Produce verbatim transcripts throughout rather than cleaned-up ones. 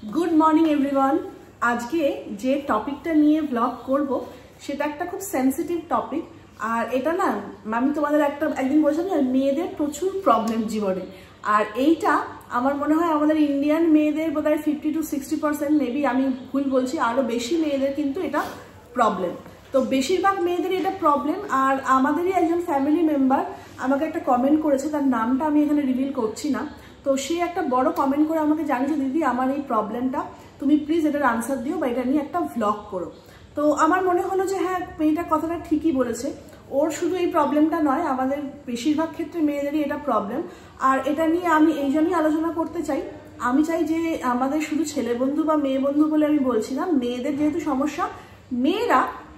Good morning everyone. आज के जे टपिकटा निये ब्लग करब सेटा एकटा खूब सेंसिटिव टपिक और एटा ना आमी तोमादेर एकटा एकदिन बोलेछिलाम मेयेदेर प्रचुर प्रॉब्लेम जीवने और एइटा आमार मने हय आमादेर इंडियान मेयेदेर बोधहय fifty to sixty percent maybe आमी भूल बोलছি आरो बेशी मेयेदेर किन्तु एटा प्रॉब्लेम। तो बेशिरभाग मेयेदेर एटा प्रॉब्लेम और आमादेरই একজন फैमिली मेम्बर আমাকে একটা কমেন্ট করেছে, তার নামটা আমি এখানে রিভিল করছি না। তো সে একটা বড় কমেন্ট করে আমাকে জানিয়েছে, দিদি আমার এই প্রবলেমটা তুমি প্লিজ এটার আনসার দিও বা এটা নিয়ে একটা ভ্লগ করো। তো আমার মনে হলো যে হ্যাঁ মেয়েটা কথাটা ঠিকই বলেছে, ওর শুধু এই প্রবলেমটা নয় আমাদের বেশিরভাগ ক্ষেত্রে মেয়েদেরই এটা প্রবলেম। আর এটা নিয়ে আমি এই জন্যই আলোচনা করতে চাই। আমি চাই যে আমাদের শুধু ছেলে বন্ধু বা মেয়ে বন্ধু বলে আমি বলছি না, মেয়েদের যেহেতু সমস্যা মেয়েরা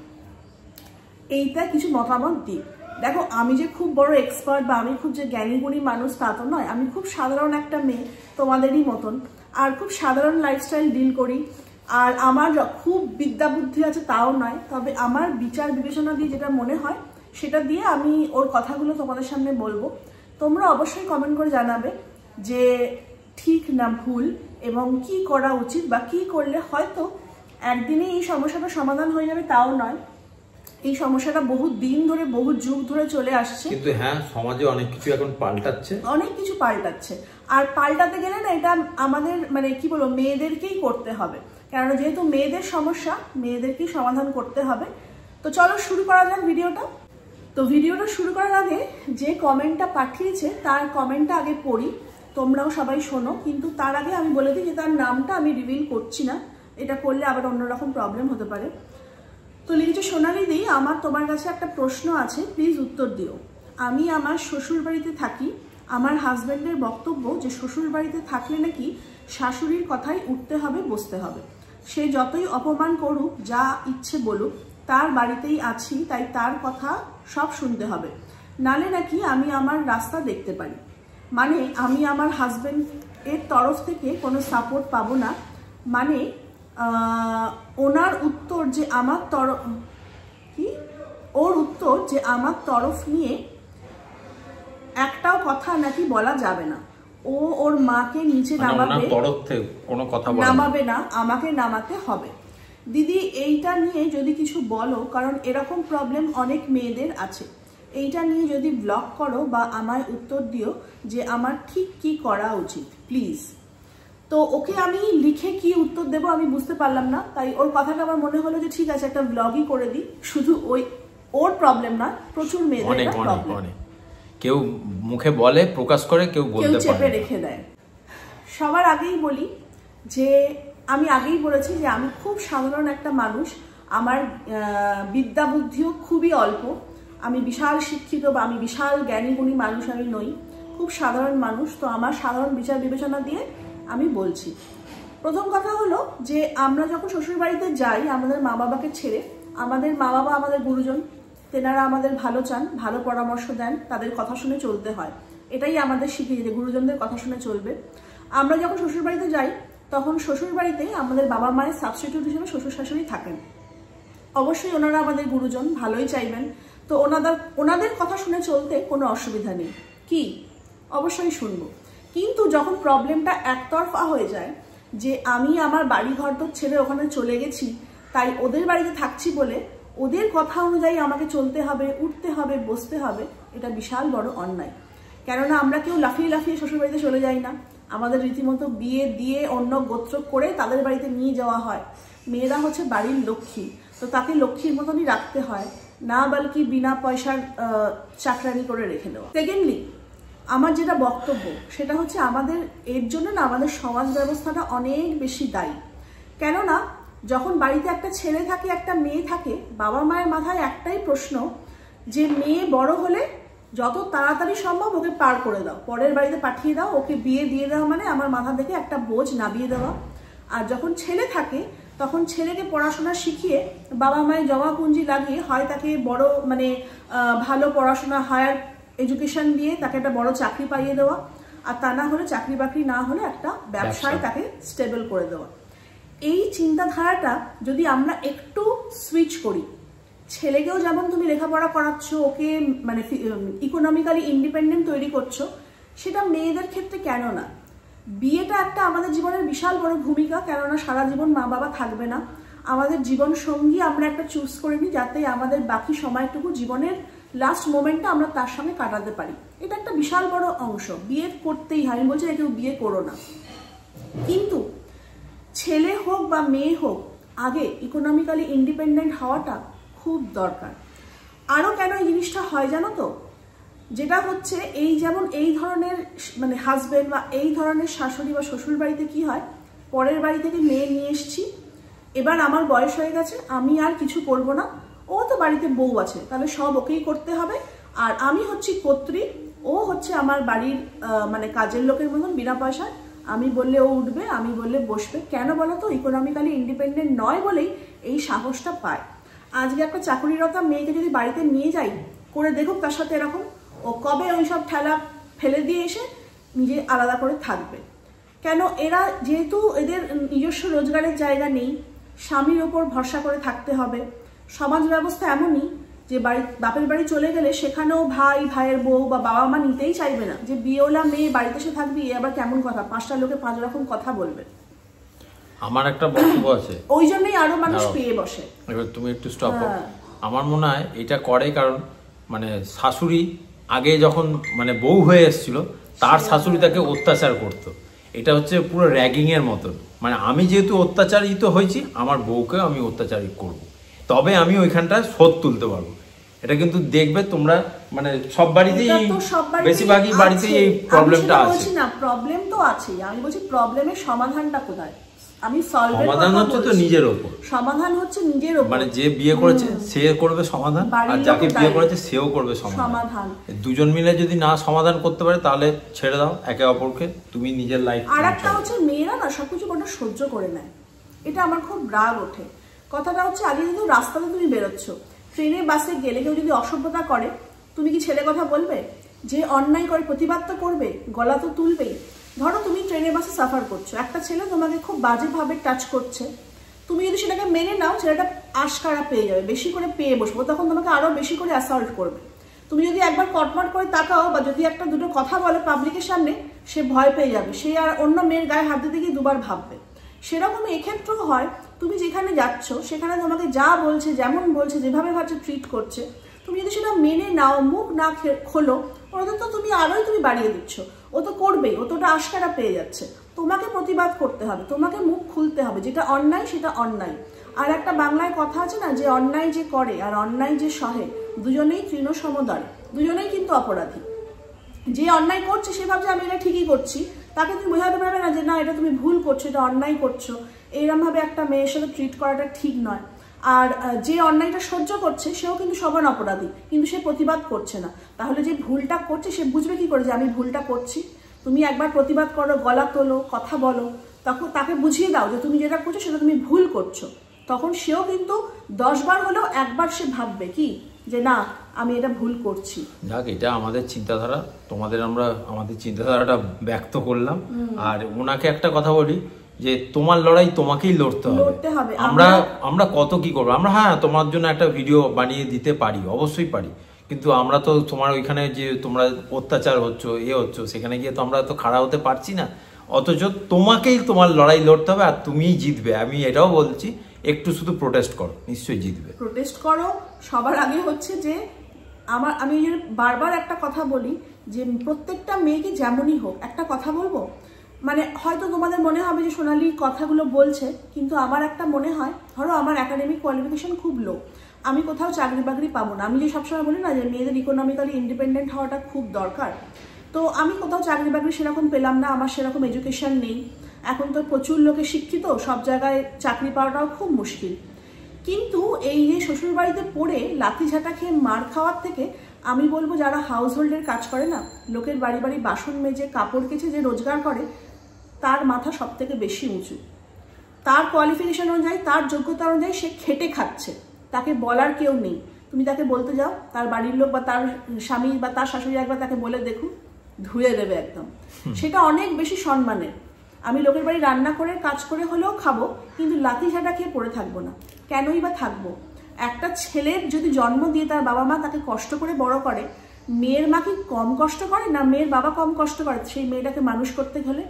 এইটা কিছু মতামত দিই। দেখো আমি যে খুব বড় এক্সপার্ট বা আমি খুব যে জ্ঞানী গুণী মানুষ তা তো নয়, আমি খুব সাধারণ একটা মেয়ে তোমাদেরই মতন আর খুব সাধারণ লাইফস্টাইল ডিল করি। আর আমার খুব বিদ্যা বুদ্ধি আছে তাও নয়, তবে আমার বিচার বিবেচনা দিয়ে যেটা মনে হয় সেটা দিয়ে আমি ওর কথাগুলো তোমাদের সামনে বলবো। তোমরা অবশ্যই কমেন্ট করে জানাবে যে ঠিক না ভুল এবং কি করা উচিত বা কি করলে হয়তো একদিনে এই সমস্যাটা সমাধান হয়ে যাবে তাও নয়। এই সমস্যাটা বহু দিন ধরে বহু যুগ ধরে চলে আসছে, কিন্তু হ্যাঁ সমাজে অনেক কিছু এখন পাল্টাচ্ছে অনেক কিছু পাল্টাচ্ছে আর পাল্টাতে গেলে না এটা আমাদের মানে কি বলবো মেয়েদেরকেই করতে হবে, কারণ যেহেতু মেয়েদের সমস্যা মেয়েদেরকেই সমাধান করতে হবে। তো চলো শুরু করা যাক ভিডিওটা। তো ভিডিওটা শুরু করার আগে যে কমেন্টটা পাঠিয়েছে তার কমেন্টটা আগে পড়ি, তোমরাও সবাই শোনো। কিন্তু তার আগে আমি বলে দিই যে তার নামটা আমি রিভিল করছি না, এটা করলে আবার অন্যরকম প্রবলেম হতে পারে। তো লিখেছে, সোনালি দি আমার তোমার কাছে একটা প্রশ্ন আছে, প্লিজ উত্তর দিও। আমি আমার শ্বশুর বাড়িতে থাকি, আমার হাজব্যান্ডের বক্তব্য যে শ্বশুর বাড়িতে থাকলে নাকি শাশুড়ির কথাই উঠতে হবে বসতে হবে, সে যতই অপমান করুক যা ইচ্ছে বলুক তার বাড়িতেই আছি তাই তার কথা সব শুনতে হবে, নালে নাকি আমি আমার রাস্তা দেখতে পারি। মানে আমি আমার হাজব্যান্ডের তরফ থেকে কোনো সাপোর্ট পাবো না। মানে ওনার উত্তর যে আমার তরফ কি ওর উত্তর যে আমার তরফ নিয়ে একটাও কথা নাকি বলা যাবে না, ও ওর মাকে নিচে নামাবে কোনো কথা নামাবে না, আমাকে নামাতে হবে। দিদি এইটা নিয়ে যদি কিছু বলো, কারণ এরকম প্রবলেম অনেক মেয়েদের আছে, এইটা নিয়ে যদি ব্লগ করো বা আমায় উত্তর দিও যে আমার ঠিক কি করা উচিত প্লিজ। তো ওকে আমি লিখে কি উত্তর দেবো আমি বুঝতে পারলাম না, তাই ওর কথাটা আমার মনে হলো যে ঠিক আছে একটা ব্লগই করে দিই। শুধু ওই ওর প্রবলেম না, প্রচুর মেয়েদের প্রবলেম, কেউ মুখে বলে প্রকাশ করে, কেউ বলতে পারে, চেপে রেখে দেয়। সবার আগেই বলি যে আমি আগেই বলেছি যে আমি খুব সাধারণ একটা মানুষ, আমার বিদ্যা বুদ্ধিও খুবই অল্প, আমি বিশাল শিক্ষিত বা আমি বিশাল জ্ঞানী গুণী মানুষ আমি নই, খুব সাধারণ মানুষ। তো আমার সাধারণ বিচার বিবেচনা দিয়ে আমি বলছি। প্রথম কথা হলো যে আমরা যখন শ্বশুর বাড়িতে যাই আমাদের মা বাবাকে ছেড়ে, আমাদের মা বাবা আমাদের গুরুজন, তেনারা আমাদের ভালো চান, ভালো পরামর্শ দেন, তাদের কথা শুনে চলতে হয়, এটাই আমাদের শিখিয়ে যে গুরুজনদের কথা শুনে চলবে। আমরা যখন শ্বশুর বাড়িতে যাই তখন শ্বশুর বাড়িতেই আমাদের বাবা মায়ের সাবস্টিটিউট হিসেবে শ্বশুর শাশুড়ি থাকেন, অবশ্যই ওনারা আমাদের গুরুজন, ভালোই চাইবেন। তো ওনাদের ওনাদের কথা শুনে চলতে কোনো অসুবিধা নেই, কি অবশ্যই শুনবো। কিন্তু যখন প্রবলেমটা একতরফা হয়ে যায় যে আমি আমার বাড়ি ঘর তো ছেড়ে ওখানে চলে গেছি, তাই ওদের বাড়িতে থাকছি বলে ওদের কথা অনুযায়ী আমাকে চলতে হবে, উঠতে হবে, বসতে হবে, এটা বিশাল বড় অন্যায়। কেননা আমরা কেউ লাফিয়ে লাফিয়ে শ্বশুর বাড়িতে চলে যাই না, আমাদের রীতিমতো বিয়ে দিয়ে অন্য গোত্র করে তাদের বাড়িতে নিয়ে যাওয়া হয়। মেয়েরা হচ্ছে বাড়ির লক্ষ্মী, তো তাকে লক্ষ্মীর মতনই রাখতে হয়, না বলকি বিনা পয়সার চাকরানি করে রেখে দেওয়া। সেকেন্ডলি আমার যেটা বক্তব্য সেটা হচ্ছে আমাদের এর জন্য না আমাদের সমাজ ব্যবস্থাটা অনেক বেশি দায়ী। কেননা যখন বাড়িতে একটা ছেলে থাকে একটা মেয়ে থাকে, বাবা মায়ের মাথায় একটাই প্রশ্ন যে মেয়ে বড় হলে যত তাড়াতাড়ি সম্ভব ওকে পার করে দাও, পরের বাড়িতে পাঠিয়ে দাও, ওকে বিয়ে দিয়ে দেওয়া মানে আমার মাথা থেকে একটা বোঝ নামিয়ে দেওয়া। আর যখন ছেলে থাকে তখন ছেলেকে পড়াশোনা শিখিয়ে বাবা মায়ের জমা পুঁজি লাগিয়ে হয় তাকে বড় মানে ভালো পড়াশোনা হায়ার এডুকেশন দিয়ে তাকে একটা বড় চাকরি পাইয়ে দেওয়া, আর তা না হলে চাকরি বাকরি না হলে একটা ব্যবসায় তাকে স্টেবল করে দেওয়া। এই চিন্তাধারাটা যদি আমরা একটু সুইচ করি, ছেলেকেও যেমন তুমি লেখাপড়া করাচ্ছ, ওকে মানে ইকোনমিক্যালি ইন্ডিপেন্ডেন্ট তৈরি করছো, সেটা মেয়েদের ক্ষেত্রে কেন না? বিয়েটা একটা আমাদের জীবনের বিশাল বড় ভূমিকা, কেননা সারা জীবন মা বাবা থাকবে না, আমাদের জীবন সঙ্গী আমরা একটা চুজ করে নিই যাতে আমাদের বাকি সময়টুকু জীবনের লাস্ট মোমেন্টটা আমরা তার সঙ্গে কাটাতে পারি। এটা একটা বিশাল বড় অংশ, বিয়ে করতেই হয়, আমি বলছি কেউ বিয়ে করো না, কিন্তু ছেলে হোক বা মেয়ে হোক আগে ইকোনমিক্যালি ইন্ডিপেন্ডেন্ট হওয়াটা খুব দরকার। আরও কেন এই জিনিসটা হয় জানো তো, যেটা হচ্ছে এই যেমন এই ধরনের মানে হাজবেন্ড বা এই ধরনের শাশুড়ি বা শ্বশুর বাড়িতে কি হয়, পরের বাড়ি থেকে মেয়ে নিয়ে এসছি, এবার আমার বয়স হয়ে গেছে, আমি আর কিছু করব না, ও তো বাড়িতে বউ আছে তাহলে সব ওকেই করতে হবে, আর আমি হচ্ছি কর্ত্রী, ও হচ্ছে আমার বাড়ির মানে কাজের লোকের মতন বিনা পয়সায়, আমি বললে ও উঠবে, আমি বললে বসবে। কেন বলো তো, ইকোনমিক্যালি ইন্ডিপেন্ডেন্ট নয় বলেই এই সাহসটা পায়। আজকে একটা চাকুরিরতা মেয়েকে যদি বাড়িতে নিয়ে যাই, করে দেখুক তার সাথে এরকম, ও কবে ওই সব ঠেলা ফেলে দিয়ে এসে নিজে আলাদা করে থাকবে। কেন, এরা যেহেতু এদের নিজস্ব রোজগারের জায়গা নেই, স্বামীর ওপর ভরসা করে থাকতে হবে, সমাজ ব্যবস্থা এমনই যে বাড়ি বাপের বাড়ি চলে গেলে সেখানেও ভাই ভাইয়ের বউ বা বাবা মা নিতেই চাইবে না, যে বিয়েওলা মেয়ে বাড়িতে এসে থাকবি এ আবার কেমন কথা, পাঁচটা লোকে পাঁচ রকম কথা বলবে। আমার একটা বক্তব্য আছে, ওই জন্যই আরো মানুষ পেয়ে বসে। এবার তুমি একটু স্টপ করো। আমার মনে হয় এটা করে কারণ মানে শাশুড়ি আগে যখন মানে বউ হয়ে এসেছিল তার শাশুড়ি তাকে অত্যাচার করতো, এটা হচ্ছে পুরো র্যাগিং এর মতন, মানে আমি যেহেতু অত্যাচারিত হয়েছি আমার বউকে আমি অত্যাচারিত করব, তবে আমি ওইখানটা শোধ তুলতে পারবো। এটা কিন্তু দেখবে তোমরা মানে সব বাড়িতেই বেশিরভাগই বাড়িতেই এই প্রবলেমটা আছে। না প্রবলেম তো আছেই, আমি বলছি প্রবলেমের সমাধানটা কোথায়, আমি সমাধান হচ্ছে তো নিজের উপর, সমাধান হচ্ছে নিজের উপর, মানে যে বিয়ে করেছে সে করবে সমাধান, আর যাকে বিয়ে করেছে সেও করবে সমাধান। দুজন মিলে যদি না সমাধান করতে পারে তাহলে ছেড়ে দাও একে অপরকে, তুমি নিজের লাইফ। আর একটা হচ্ছে মেয়েরা না সবকিছু বড় সহ্য করে নেয়, এটা আমার খুব রাগ ওঠে। কথাটা হচ্ছে আগে কিন্তু রাস্তাতে তুমি বেরোচ্ছ, ট্রেনে বাসে গেলে কেউ যদি অসভ্যতা করে তুমি কি ছেলে কথা বলবে? যে অন্যায় করে প্রতিবাদ তো করবে, গলা তো তুলবেই। ধরো তুমি ট্রেনে বাসে সাফার করছো, একটা ছেলে তোমাকে খুব বাজেভাবে টাচ করছে, তুমি যদি সেটাকে মেনে নাও ছেলেটা আশকারা পেয়ে যাবে, বেশি করে পেয়ে বসবো, তখন তোমাকে আরো বেশি করে অ্যাসল্ট করবে। তুমি যদি একবার কটমট করে তাকাও বা যদি একটা দুটো কথা বলে পাবলিকের সামনে, সে ভয় পেয়ে যাবে, সে আর অন্য মেয়ের গায়ে হাত দিতে গিয়ে দুবার ভাববে। সেরকমই এক্ষেত্রেও হয়, তুমি যেখানে যাচ্ছ সেখানে তোমাকে যা বলছে, যেমন বলছে, যেভাবে ভাবছে ট্রিট করছে, তুমি যদি সেটা মেনে নাও, মুখ না খোলো, ওটা তো তুমি আরোই তুমি বাড়িয়ে দিচ্ছ। ও তো করবেই, ও তো ওটা আশকারা পেয়ে যাচ্ছে, তোমাকে প্রতিবাদ করতে হবে, তোমাকে মুখ খুলতে হবে, যেটা অন্যায় সেটা অন্যায়। আর একটা বাংলায় কথা আছে না, যে অন্যায় যে করে আর অন্যায় যে সহে দুজনেই তৃণ সমদরে, দুজনেই কিন্তু অপরাধী। যে অন্যায় করছে সে ভাবছে আমি এটা ঠিকই করছি, তাকে তুমি বোঝাতে পারবে না যে না এটা তুমি ভুল করছো, এটা অন্যায় করছো, এইরকম ভাবে একটা মেয়ের সাথে ট্রিট করাটা ঠিক নয়। আর যে অন্যায়টা সহ্য করছে সেও কিন্তু সমান অপরাধী, কিন্তু সে প্রতিবাদ করছে না। তাহলে যে ভুলটা করছে সে বুঝবে কি করে যে আমি ভুলটা করছি? তুমি একবার প্রতিবাদ করো, গলা তোলো, কথা বলো, তখন তাকে বুঝিয়ে দাও যে তুমি যেটা করছো সেটা তুমি ভুল করছো, তখন সেও কিন্তু দশ বার হলেও একবার সে ভাববে কি যে না আমি এটা ভুল করছি। যাক, এটা আমাদের চিন্তাধারা, তোমাদের আমরা আমাদের চিন্তাধারাটা ব্যক্ত করলাম। আর ওনাকে একটা কথা বলি যে তোমার লড়াই তোমাকেই লড়তে হবে। আমরা আমরা কত কি করবো, আমরা হ্যাঁ তোমার জন্য একটা ভিডিও বানিয়ে দিতে পারি, অবশ্যই পারি, কিন্তু আমরা তো তোমার ওইখানে যে তোমরা অত্যাচার হচ্ছ এ হচ্ছ সেখানে গিয়ে তো আমরা তো খাড়া হতে পারছি না, অথচ তোমাকেই তোমার লড়াই লড়তে হবে আর তুমিই জিতবে। আমি এটাও বলছি, একটু শুধু প্রোটেস্ট করো, নিশ্চয়ই জিতবে। প্রোটেস্ট করো। সবার আগে হচ্ছে যে আমার আমি বারবার একটা কথা বলি যে প্রত্যেকটা মেয়েকে যেমনই হোক, একটা কথা বলবো, মানে হয়তো তোমাদের মনে হবে যে সোনালি কথাগুলো বলছে, কিন্তু আমার একটা মনে হয়, ধরো আমার একাডেমিক কোয়ালিফিকেশন খুব লো, আমি কোথাও চাকরি বাকরি পাবো না, আমি যে সবসময় বলি না যে মেয়েদের ইকোনমিক্যালি ইন্ডিপেন্ডেন্ট হওয়াটা খুব দরকার, তো আমি কোথাও চাকরি বাকরি সেরকম পেলাম না, আমার সেরকম এডুকেশন নেই, এখন তো প্রচুর লোকে শিক্ষিত, সব জায়গায় চাকরি পাওয়াটাও খুব মুশকিল। কিন্তু এই যে শ্বশুর বাড়িতে পড়ে লাথি ঝাঁটা খেয়ে মার খাওয়ার থেকে আমি বলবো যারা হাউস হোল্ডের কাজ করে না, লোকের বাড়ি বাড়ি বাসন মেজে কাপড় কেচে যে রোজগার করে, তার মাথা সব থেকে বেশি উঁচু। তার কোয়ালিফিকেশন অনুযায়ী, তার যোগ্যতা অনুযায়ী সে খেটে খাচ্ছে, তাকে বলার কেউ নেই। তুমি তাকে বলতে যাও, তার বাড়ির লোক বা তার স্বামী বা তার শাশুড়ি একবার তাকে বলে দেখুন, ধুয়ে দেবে একদম। সেটা অনেক বেশি সম্মানের। আমি লোকের বাড়ি রান্না করে কাজ করে হলেও খাবো, কিন্তু লাথি ঝাঁটা খেয়ে পড়ে থাকবো না। কেনই বা থাকবো? একটা ছেলের যদি জন্ম দিয়ে তার বাবা মা তাকে কষ্ট করে বড় করে, মেয়ের মা কি কম কষ্ট করে না মেয়ের বাবা কম কষ্ট করে সেই মেয়েটাকে মানুষ করতে হলে?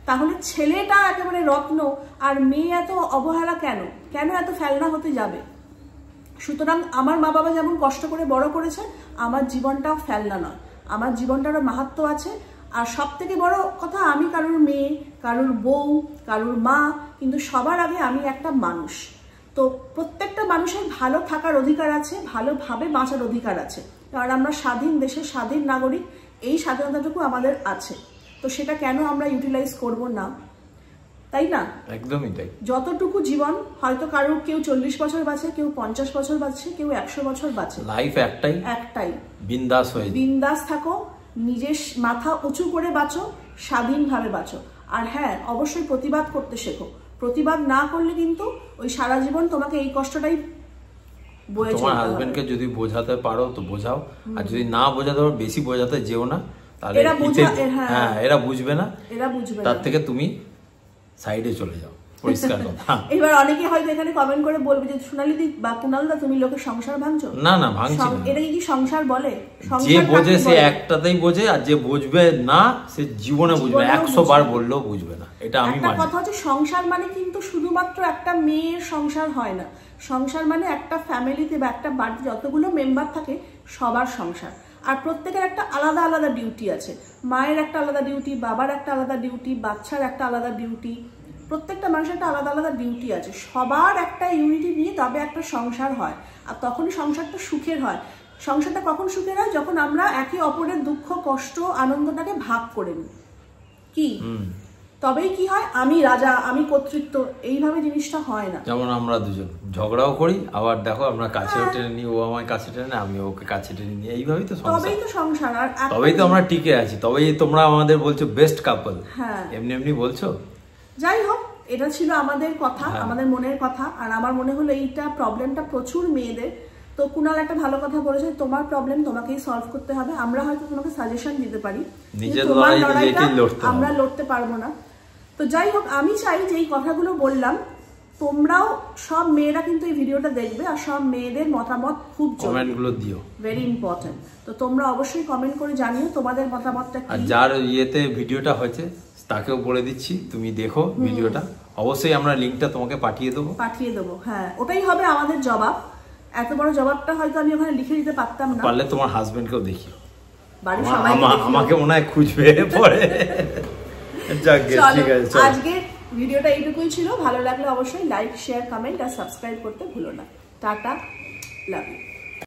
তাহলে ছেলেটা একেবারে রত্ন আর মেয়ে এত অবহেলা কেন? কেন এত ফেলনা হতে যাবে? সুতরাং আমার মা বাবা যেমন কষ্ট করে বড় করেছে, আমার জীবনটাও ফেলনা নয়, আমার জীবনটারও মাহাত্ম্য আছে। আর সব থেকে বড় কথা, আমি কারোর মেয়ে, কারোর বউ, কারোর মা, কিন্তু সবার আগে আমি একটা মানুষ। তো প্রত্যেকটা মানুষের ভালো থাকার অধিকার আছে, ভালোভাবে বাঁচার অধিকার আছে, কারণ আমরা স্বাধীন দেশের স্বাধীন নাগরিক, এই স্বাধীনতাটুকু আমাদের আছে। তো সেটা কেন আমরা ইউটিলাইজ করব না, তাই না? একদমই তাই। যতটুকু জীবন, হয়তো কারোর কেউ চল্লিশ বছর বাঁচে, কেউ পঞ্চাশ বছর বাঁচে, কেউ একশো বছর বাঁচে, লাইফ একটাই একটাই। বিন্দাস হয়ে বিন্দাস থাকো, নিজের মাথা উঁচু করে বাঁচো, স্বাধীনভাবে বাঁচো। আর হ্যাঁ, অবশ্যই প্রতিবাদ করতে শেখো। প্রতিবাদ না করলে কিন্তু ওই সারা জীবন তোমাকে এই কষ্টটাই বয়ে চলতে হবে। তোমার হাজবেন্ডকে যদি বোঝাতে পারো তো বোঝাও, আর যদি না বোঝাতে পারো বেশি বোঝাতে যেও না, তাহলে হ্যাঁ এরা বুঝবে না, এরা বুঝবে। তার থেকে তুমি সাইডে চলে যাও, পরিষ্কার কথা। এবার অনেকে হয়তো এখানে কমেন্ট করে বলবে যে সোনালী দি বা কুণালদা তুমি লোকের সংসার ভাঙছো। না না, ভাঙছি না। এটা কি সংসার বলে? যে বোঝে সে একটাতেই বোঝে, আর যে বুঝবে না সে জীবনে বুঝবে, একশো বার বললেও বুঝবে না। এটা আমি মানি। কথা হচ্ছে সংসার মানে কিন্তু শুধুমাত্র একটা মেয়ের সংসার হয় না। সংসার মানে একটা ফ্যামিলিতে বা একটা বাড়িতে যতগুলো মেম্বার থাকে সবার সংসার। আর প্রত্যেকের একটা আলাদা আলাদা ডিউটি আছে। মায়ের একটা আলাদা ডিউটি, বাবার একটা আলাদা ডিউটি, বাচ্চার একটা আলাদা ডিউটি, প্রত্যেকটা মানুষের একটা আলাদা আলাদা ডিউটি আছে। সবার একটা ইউনিটি নিয়ে তবে একটা সংসার হয়, আর তখনই সংসারটা সুখের হয়। সংসারটা কখন সুখের হয়? যখন আমরা একে অপরের দুঃখ কষ্ট আনন্দটাকে ভাগ করে নিই, কি তবেই কি হয়, আমি রাজা আমি কর্তৃত্ব, এইভাবে জিনিসটা হয় না। যেমন আমরা দুজন ঝগড়াও করি, আবার দেখো আমরা কাছেও টেনে নিই, ও আমায় কাছে টেনে, আমি ওকে কাছে টেনে নিই, এইভাবেই তো সংসার। তবেই তো সংসার। আর তবেই তো আমরা টিকে আছি, তবেই তোমরা আমাদের বলছো বেস্ট কাপল। হ্যাঁ, এমনি এমনি বলছো। যাই হোক, এটা ছিল আমাদের কথা, আমাদের মনের কথা। আর আমার মনে হলো এইটা প্রবলেমটা প্রচুর মেয়েদের। তো কুণাল একটা ভালো কথা বলেছে, তোমার প্রবলেম তোমাকেই সলভ করতে হবে। আমরা হয়তো তোমাকে সাজেশন দিতে পারি, তোমার লড়াইটা আমরা লড়তে পারবো না। তো যাই হোক, আমি চাই যে এই কথাগুলো বললাম, তোমরাও সব মেয়েরা কিন্তু এই ভিডিওটা দেখবে, আর সব মেয়েদের মতামত খুব কমেন্টগুলো দিও, ভেরি ইম্পর্টেন্ট। তো তোমরা অবশ্যই কমেন্ট করে জানিও তোমাদের মতামতটা কি। আর যার ইয়েতে ভিডিওটা হয়েছে তাকেও বলে দিচ্ছি, তুমি দেখো ভিডিওটা, অবশ্যই আমরা লিংকটা তোমাকে পাঠিয়ে দেবো পাঠিয়ে দেবো হ্যাঁ, ওটাই হবে আমাদের জবাব। এত বড় জবাবটা হয়তো আমি ওখানে লিখে দিতে পারতাম না। পারলে তোমার হাজবেন্ডকেও দেখিও, বাড়ির সবাই আমাকে মনে হয় খুঁজবে পরে। আজকে ভিডিওটা এইটুকুই ছিল। ভালো লাগলে অবশ্যই লাইক শেয়ার কমেন্ট আর সাবস্ক্রাইব করতে ভুলো না। টাটা, লাভ ইউ।